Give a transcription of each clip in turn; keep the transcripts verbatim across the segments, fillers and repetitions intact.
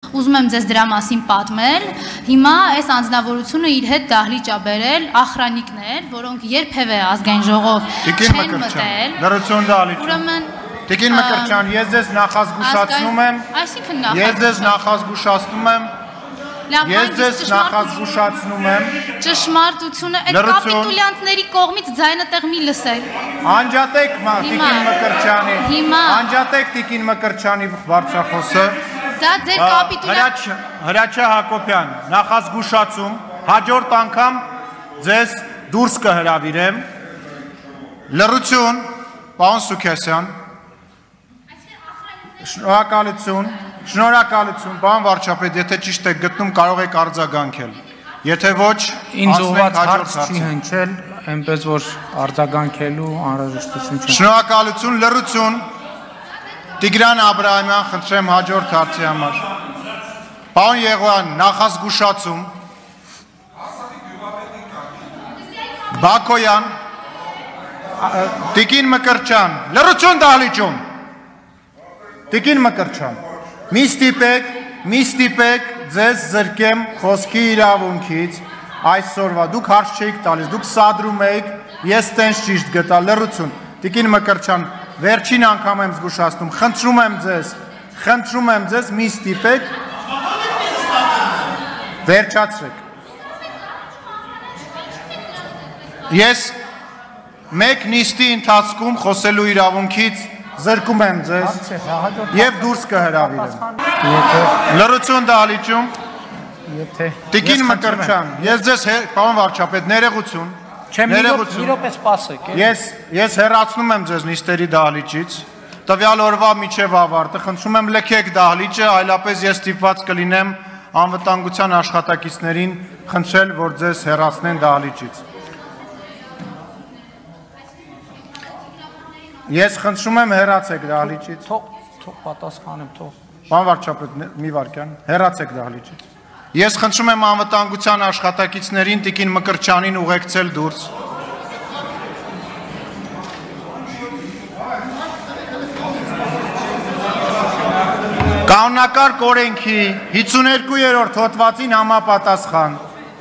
ուզում եմ ձեզ դրա մասին պատմել։ Հիմա այս անձնավորությունը իր հետ դահլիճ ա բերել ախրանիկներ, որոնք երբևէ ազգային ժողով չեն մտել։ Լրություն դահլիճ։ Ուրեմն Տիկին Մկրտչյան, ես ձեզ նախազգուշացնում եմ։ Այսինքն Ես ձեզ նախազգուշացնում եմ։ Ես ձեզ նախազգուշացնում եմ։ Ճշմարտությունը այդ կապիտուլյանտների կողմից ձայնատեղ մի լսել։ Անջատեք Տիկին Մկրտչյանի։ Հիմա Անջատեք Տիկին Մկրտչյանի բարձրախոսը։ Դա ձեր կապիտուլյան Հրաչյա Հակոբյան, նախազգուշացում, հաջորդ անգամ ձեզ դուրս կհրավիրեմ։ Լռություն, պարոն Սուքեսյան։ Շնորհակալություն, շնորհակալություն, պարոն վարչապետ, եթե ճիշտ եք գտնում, կարող եք արձագանքել։ Եթե ոչ, ինձ ուղղված հարց չի հնչել, այնպես որ արձագանքելու անհրաժեշտություն չունի։ Շնորհակալություն, լռություն։ Տիգրան Աբրահամյան, խնդրեմ հաջորդ հարցի համար։ Պարոն Եղոյան, նախազգուշացում։ Բակոյան, Տիկին Մկրտչյան, լռություն դահլիճում։ Տիկին Մկրտչյան, մի ստիպեք, մի ստիպեք ձեզ զրկեմ խոսքի իրավունքից այսօրվա, դուք հարց չէիք տալիս, դուք սադրում էիք, ես տենց ճիշտ գտա, լռություն։ Տիկին Մկրտչյան, վերջին անգամ եմ զգուշացնում, խնդրում եմ ձեզ, խնդրում եմ ձեզ, մի ստիպեք, վերջացրեք։ Ես մեկ նիստի ընթացքում խոսելու իրավունքից զրկում եմ ձեզ և դուրս կհրավիրեմ։ Լռություն դահլիճում։ Տիկին Մկրտչյան, ես ձեզ, պարոն վարչապետ, ներողություն։ Ես հեռացնում եմ ձեզ նիստերի դահլիճից, տվյալ օրվա միջև ավարտը, խնդրում եմ լքեք դահլիճը, այլապես ես ստիպված կլինեմ անվտանգության աշխատակիցներին խնդրել, որ ձեզ հեռացնեն դահլիճից։ Ես խնդրում եմ հեռացեք դահլիճից։ Թող պատասխանեմ, թող։ Պարոն վարչապետ, մի վայրկյան, հեռացեք դահլիճից։ Ես խնդրում եմ անվտանգության աշխատակիցներին Տիկին Մկրտչյանին ուղեկցել դուրս։ Կանոնակարգ օրենքի հիսուներկուերորդ հոդվածին համապատասխան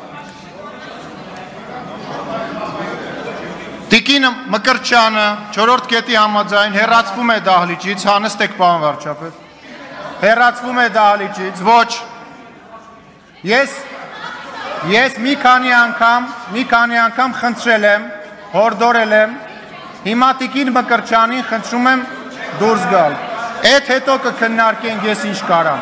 Տիկին Մկրտչյանը չորրորդ կետի համաձայն հեռացվում է դահլիճից, հանստեք պարոն վարչապետ, հեռացվում է դահլիճից, ոչ, ես, ես մի քանի անգամ, մի քանի անգամ խնդրել եմ, հորդորել եմ, հիմա Տիկին Մկրտչյանին խնդրում եմ դուրս գալ, այդ հետո կքննարկենք ես ինչ կարամ։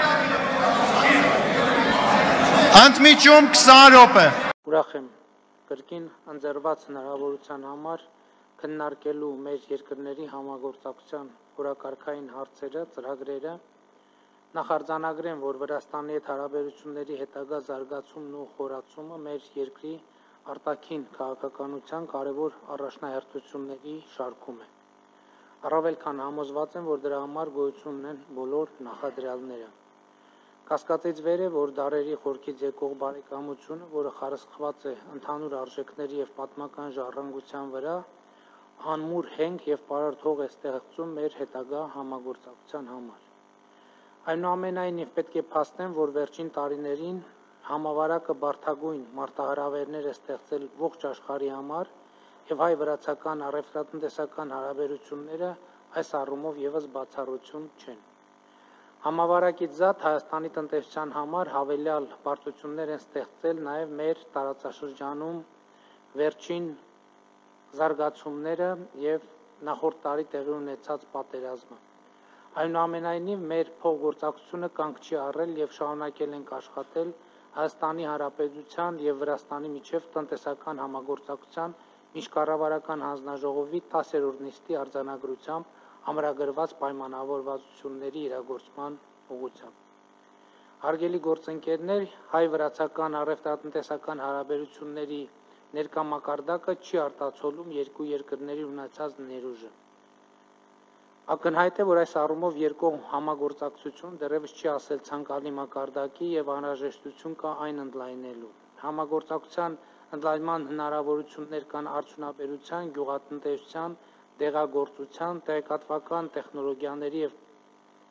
Ընդմիջում քսան րոպե։ Ուրախ եմ կրկին ընձեռված հնարավորության համար քննարկելու մեր երկրների համագործակցության օրակարգային հարցերը, ծրագրերը, նախարձանագրեմ, որ Վրաստանի հետ հարաբերությունների հետագա զարգացումն ու խորացումը մեր երկրի արտաքին քաղաքականության կարևոր առաջնահերթությունների շարքում է։ Առավել քան համոզված եմ, որ դրա համար գոյություն ունեն բոլոր նախադրյալները։ Կասկածից վեր է, որ դարերի խորքից եկող բարեկամությունը, որը խարսխված է ընդհանուր արժեքների և պատմական ժառանգության վրա, անմուր հենք և պարարտ հող է ստեղծում մեր հետագա համագործակցության համար։ Այնուամենայնիվ պետք է փաստեմ, որ վերջին տարիներին համավարակը բարդագույն մարտահրավերներ է ստեղծել ողջ աշխարհի համար և հայ-վրացական առևտրատնտեսական հարաբերությունները այս առումով ևս բացառություն չեն։ Համավարակից զատ Հայաստանի տնտեսության համար հավելյալ բարդություններ են ստեղծել նաև մեր տարածաշրջանում վերջին զարգացումները և նախորդ տարի տեղի ունեցած պատերազմը։ Այնուամենայնիվ մեր փոխգործակցությունը կանգ չի առել և շարունակել ենք աշխատել Հայաստանի Հանրապետության և Վրաստանի միջև տնտեսական համագործակցության միջկառավարական հանձնաժողովի տասերորդ նիստի արձանագրությամբ ամրագրված պայմանավորվածությունների իրագործման ուղղությամբ։ Հարգելի գործընկերներ, հայ-վրացական առևտրատնտեսական հարաբերությունների ներկա մակարդակը չի արտացոլում երկու երկրների ունեցած ներուժը։ Ակնհայտ է, որ այս առումով երկկողմ համագործակցություն դեռևս չի հասել ցանկալի մակարդակի և անհրաժեշտություն կա այն ընդլայնելու։ Համագործակցության ընդլայնման հնարավորություններ կան արդյունաբերության, գյուղատնտեսության, դեղագործության, տեղեկատվական տեխնոլոգիաների և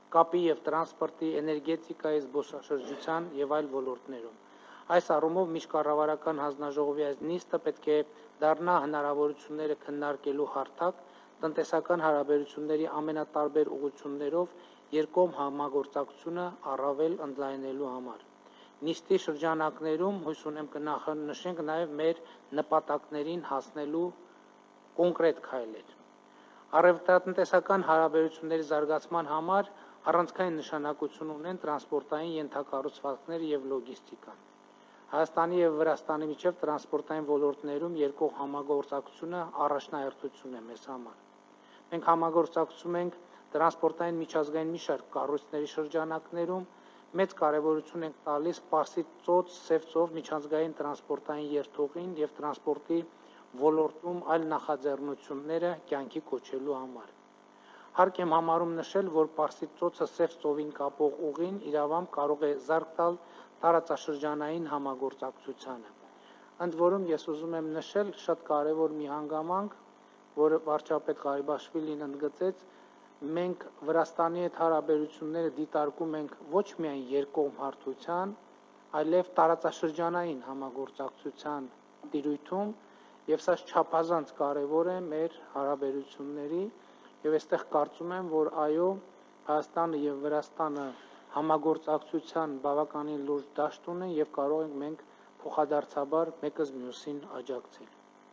կապի եւ տրանսպորտի, էներգետիկայի, զբոսաշրջության եւ այլ ոլորտներում։ Այս առումով միջկառավարական հանձնաժողովի այս նիստը պետք է դառնա հնարավորությունները քննարկելու հարթակ տնտեսական հարաբերությունների ամենատարբեր ուղղություններով երկկողմ համագործակցությունը առավել ընդլայնելու համար։ Նիստի շրջանակներում հույս ունեմ կնախնշենք նաեւ մեր նպատակներին հասնելու կոնկրետ քայլեր։ Առևտրատնտեսական հարաբերությունների զարգացման համար առանցքային նշանակություն ունեն տրանսպորտային ենթակառուցվածքները եւ լոգիստիկան։ Հայաստանի եւ Վրաստանի միջև տրանսպորտային ոլորտներում երկկողմ համագործակցությունը առաջնահերթություն է մեզ համար։ Մենք համագործակցում ենք տրանսպորտային միջազգային մի շարք կառույցների շրջանակներում, մեծ կարևորություն ենք տալիս Պարսից ծոց Սև ծով միջազգային տրանսպորտային երթուղին եւ տրանսպորտի ոլորտում այլ նախաձեռնությունները կյանքի կոչելու համար։ Հարկ եմ համարում նշել, որ Պարսից ծոցը Սև ծովին կապող ուղին իրավամբ կարող է զարգ տալ տարածաշրջանային համագործակցությանը։ Ընդ որում ես ուզում եմ նշել շատ կարևոր մի հանգամանք, որը վարչապետ Ղարիբաշվիլին ընդգծեց, մենք Վրաստանի հետ հարաբերությունները դիտարկում ենք ոչ միայն երկկողմ հարթության, այլև տարածաշրջանային համագործակցության տիրույթում, եւ սա չափազանց կարևոր է մեր հարաբերությունների, եւ այստեղ կարծում եմ, որ այո, Հայաստանը եւ Վրաստանը համագործակցության բավականին լուրջ դաշտ ունեն եւ կարող ենք մենք փոխադարձաբար մեկս մյուսին աջակցել։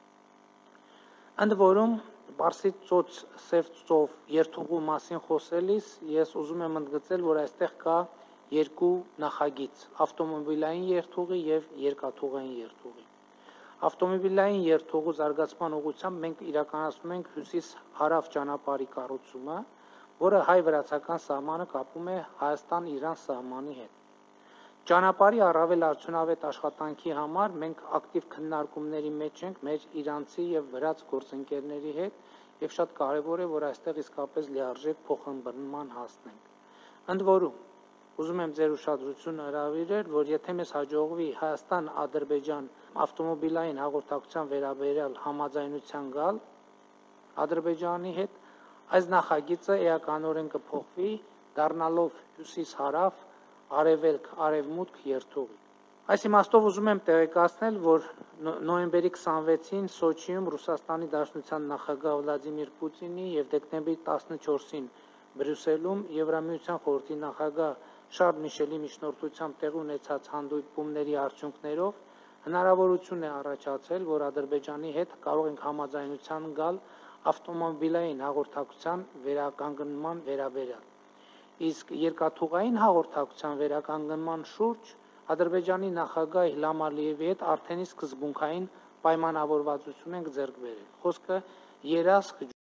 Ընդ որում Պարսից ծոց Սև ծով երթուղու մասին խոսելիս ես ուզում եմ ընդգծել, որ այստեղ կա երկու նախագիծ՝ ավտոմոբիլային երթուղի եւ երկաթուղային երթուղի։ Ավտոմոբիլային երթուղու զարգացման ուղղությամբ մենք իրականացնում ենք հյուսիս-հարավ ճանապարհի կառուցումը, որը հայ-վրացական սահմանը կապում է Հայաստան-Իրան սահմանի հետ։ Ճանապարհի առավել արդյունավետ աշխատանքի համար մենք ակտիվ քննարկումների մեջ ենք մեր իրանցի եւ վրաց գործընկերների հետ եւ շատ կարեւոր է, որ այստեղ իսկապես լիարժեք փոխըմբռնման հասնենք։ Ընդ որում ուզում եմ ձեր ուշադրությունը հրավիրել, որ եթե մեզ հաջողվի Հայաստան-Ադրբեջան ավտոմոբիլային հաղորդակցության վերաբերյալ համաձայնության գալ Ադրբեջանի հետ, այս նախագիծը էականորեն կփոխվի, դառնալով հյուսիս-հարավ, արևելք-արևմուտք երթուղի։ Այս իմաստով ուզում եմ տեղեկացնել, որ նոյեմբերի քսանվեցին Սոչիում Ռուսաստանի Դաշնության նախագահ Վլադիմիր Պուտինի եւ դեկտեմբերի տասնչորսին Բրյուսելում Եվրամիության խորհրդի նախագահ Շարլ Միշելի միջնորդությամբ տեղի ունեցած հանդիպումների արդյունքներով հնարավորություն է առաջացել, որ Ադրբեջանի հետ կարող ենք համաձայնության գալ ավտոմոբիլային հաղորդակցության վերականգնման վերաբերյալ։ Իսկ երկաթուղային հաղորդակցության վերականգնման շուրջ Ադրբեջանի նախագահ Իլհամ Ալիևի հետ արդեն իսկ սկզբունքային պայմանավորվածություն ենք ձեռք բերել։ Խոսքը երասխ